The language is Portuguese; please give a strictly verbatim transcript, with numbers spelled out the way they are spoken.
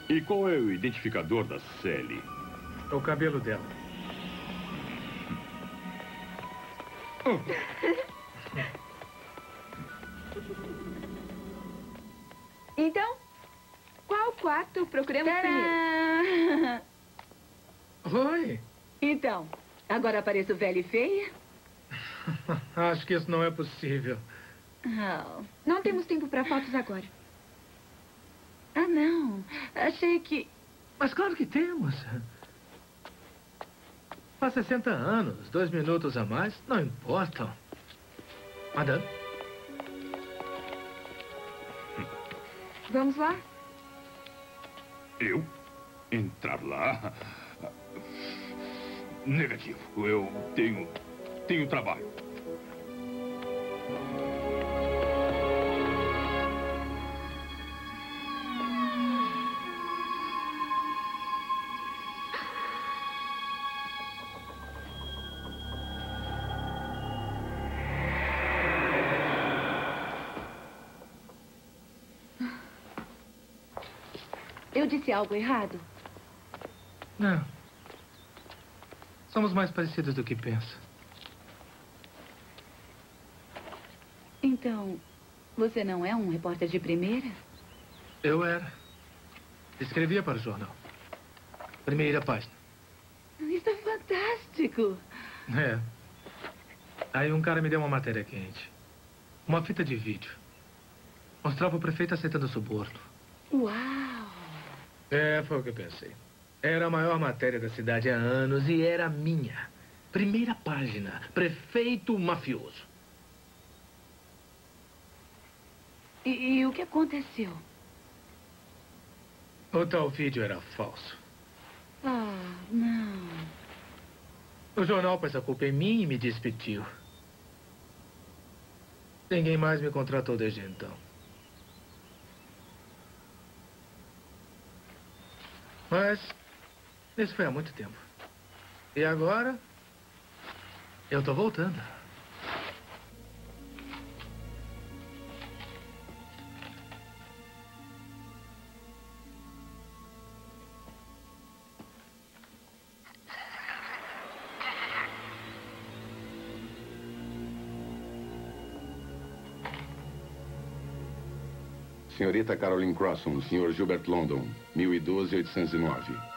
E qual é o identificador da Sally? O cabelo dela. Oh. Então, qual quarto procuramos Tcharam! primeiro? Oi. Então, agora apareço velha e feia? Acho que isso não é possível. Oh. Não temos tempo para fotos agora. Ah, não. Achei que... Mas claro que temos. Faz sessenta anos, dois minutos a mais, não importam. Madame? Vamos lá? Eu? Entrar lá? Negativo. Eu tenho... tenho trabalho. Eu disse algo errado? Não. Somos mais parecidos do que pensa. Então, você não é um repórter de primeira? Eu era. Escrevia para o jornal. Primeira página. Isso é fantástico. É. Aí um cara me deu uma matéria quente. Uma fita de vídeo. Mostrava o prefeito aceitando suborno. Uau! É, foi o que eu pensei. Era a maior matéria da cidade há anos e era minha. Primeira página. Prefeito mafioso. E, e o que aconteceu? O tal vídeo era falso. Ah, não. O jornal pôs a culpa em mim e me despediu. Ninguém mais me contratou desde então. Mas isso foi há muito tempo. E agora, eu tô voltando. Senhorita Caroline Crosson, senhor Gilbert London, mil e doze, oitocentos e nove.